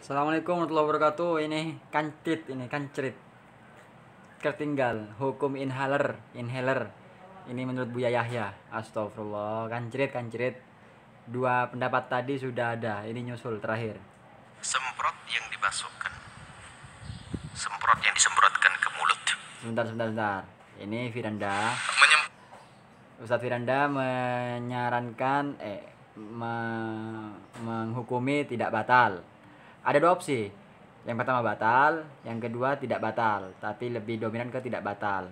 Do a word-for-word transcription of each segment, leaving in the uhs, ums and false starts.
Assalamualaikum warahmatullahi wabarakatuh. Ini kancrit, ini kancrit. Tertinggal hukum inhaler, inhaler. Ini menurut Buya Yahya. Astagfirullah, kancrit, kancrit. Dua pendapat tadi sudah ada. Ini nyusul terakhir. Semprot yang dimasukkan, semprot yang disemprotkan ke mulut. Sebentar, sebentar, sebentar. Ini Firanda. Menyem Ustadz Firanda menyarankan eh me- menghukumi tidak batal. Ada dua opsi. Yang pertama batal, yang kedua tidak batal, tapi lebih dominan ke tidak batal.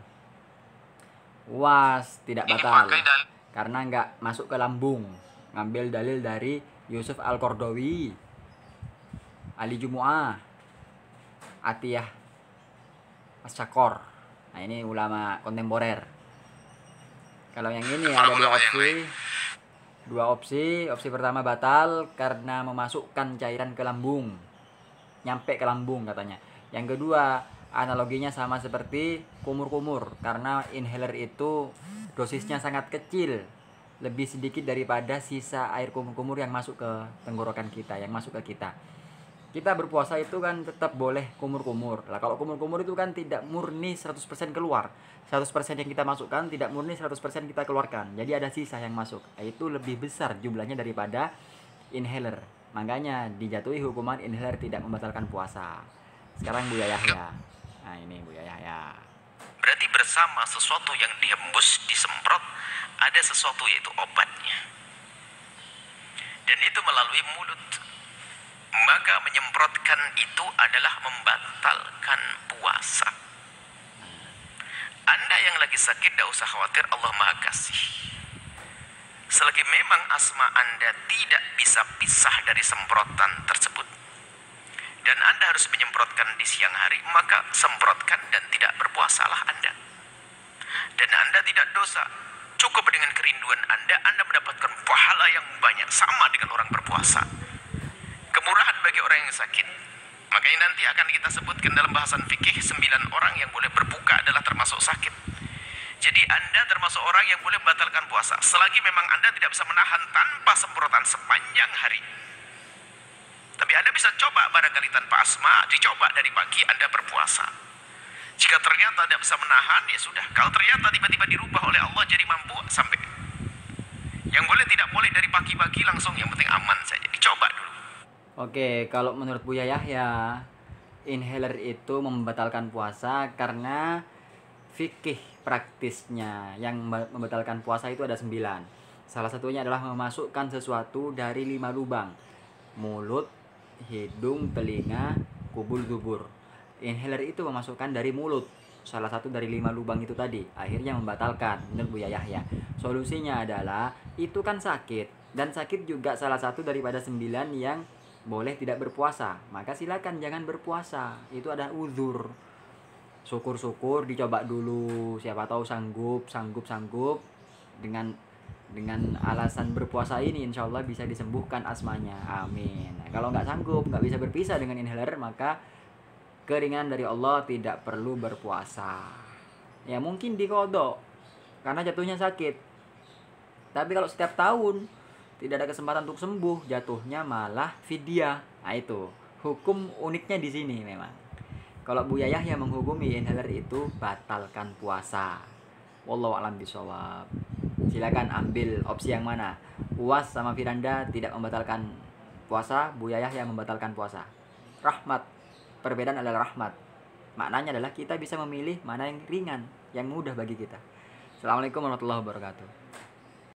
Was tidak ini batal pakai dalil karena nggak masuk ke lambung. Ngambil dalil dari Yusuf Al-Qardawi, Ali Jumu'ah, Atiyah As-Syakor. Nah, ini ulama kontemporer. Kalau yang ini ada Kalau dua ulama yang opsi. Dua opsi. Opsi pertama batal karena memasukkan cairan ke lambung. Nyampe ke lambung katanya. Yang kedua, analoginya sama seperti kumur-kumur karena inhaler itu dosisnya sangat kecil. Lebih sedikit daripada sisa air kumur-kumur yang masuk ke tenggorokan kita, yang masuk ke kita. Kita berpuasa itu kan tetap boleh kumur-kumur. Lah kalau kumur-kumur itu kan tidak murni seratus persen keluar. seratus persen yang kita masukkan tidak murni seratus persen kita keluarkan. Jadi ada sisa yang masuk. Itu lebih besar jumlahnya daripada inhaler. Makanya dijatuhi hukuman inhaler tidak membatalkan puasa. Sekarang Buya Yahya. Nah, ini Buya Yahya. berarti bersama sesuatu yang dihembus, disemprot, ada sesuatu yaitu obatnya. Dan itu melalui mulut. Maka menyemprotkan itu adalah membatalkan puasa. Anda yang lagi sakit tidak usah khawatir, Allah Maha Kasih. Selagi memang asma Anda tidak bisa pisah dari semprotan tersebut, dan Anda harus menyemprotkan di siang hari, maka semprotkan dan tidak berpuasalah Anda. Dan Anda tidak dosa. Cukup dengan kerinduan Anda, Anda mendapatkan pahala yang banyak, sama dengan orang berpuasa. Kemurahan bagi orang yang sakit. Makanya nanti akan kita sebutkan dalam bahasan fikih, sembilan orang yang boleh berbuka adalah termasuk sakit. Jadi Anda termasuk orang yang boleh membatalkan puasa selagi memang Anda tidak bisa menahan tanpa semprotan sepanjang hari. Tapi Anda bisa coba barangkali tanpa asma, dicoba dari pagi Anda berpuasa. Jika ternyata tidak bisa menahan, ya sudah. Kalau ternyata tiba-tiba dirubah oleh Allah jadi mampu, sampai. Yang boleh tidak boleh dari pagi-pagi langsung, yang penting aman saja. Dicoba dulu. Oke, kalau menurut Buya Yahya, inhaler itu membatalkan puasa karena fikih praktisnya yang membatalkan puasa itu ada sembilan. Salah satunya adalah memasukkan sesuatu dari lima lubang: mulut, hidung, telinga, kubul, dubur. Inhaler itu memasukkan dari mulut, salah satu dari lima lubang itu tadi. Akhirnya membatalkan menurut Buya Yahya. Solusinya adalah itu kan sakit, dan sakit juga salah satu daripada sembilan yang boleh tidak berpuasa. Maka silakan jangan berpuasa. Itu ada uzur. Syukur-syukur dicoba dulu, siapa tahu sanggup, sanggup, sanggup dengan dengan alasan berpuasa ini insya Allah bisa disembuhkan asmanya. Amin. Nah, kalau nggak sanggup, nggak bisa berpisah dengan inhaler, maka keringanan dari Allah, tidak perlu berpuasa. Ya mungkin dikodok karena jatuhnya sakit. Tapi kalau setiap tahun tidak ada kesempatan untuk sembuh, jatuhnya malah fidyah. Nah itu hukum uniknya di sini memang. Kalau Buya Yahya menghukumi inhaler itu batalkan puasa. Wallahu a'lam bishawab. Silakan ambil opsi yang mana. Uwas sama Firanda tidak membatalkan puasa, Buya Yahya membatalkan puasa. Rahmat. Perbedaan adalah rahmat. Maknanya adalah kita bisa memilih mana yang ringan, yang mudah bagi kita. Assalamualaikum warahmatullahi wabarakatuh.